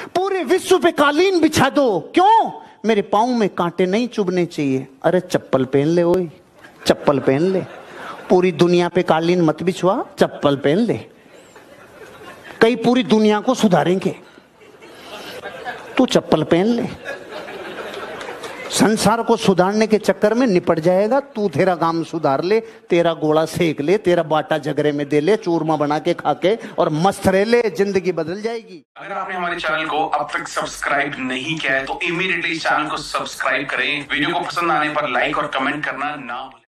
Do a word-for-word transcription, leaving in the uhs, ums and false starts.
पूरे विश्व पे कालीन बिछा दो, क्यों? मेरे पाँव में कांटे नहीं चुभने चाहिए। अरे चप्पल पहन ले, ओए चप्पल पहन ले। पूरी दुनिया पे कालीन मत बिछवा, चप्पल पहन ले। कई पूरी दुनिया को सुधारेंगे, तू चप्पल पहन ले। संसार को सुधारने के चक्कर में निपट जाएगा, तू तेरा काम सुधार ले, तेरा गोला सेक ले, तेरा बाटा झगड़े में दे ले, चूरमा बना के खा के और मस्त रह ले, जिंदगी बदल जाएगी। अगर आपने हमारे चैनल को अब तक सब्सक्राइब नहीं किया है तो इमीडिएटली चैनल को सब्सक्राइब करें। वीडियो को पसंद आने पर लाइक और कमेंट करना ना भूलें।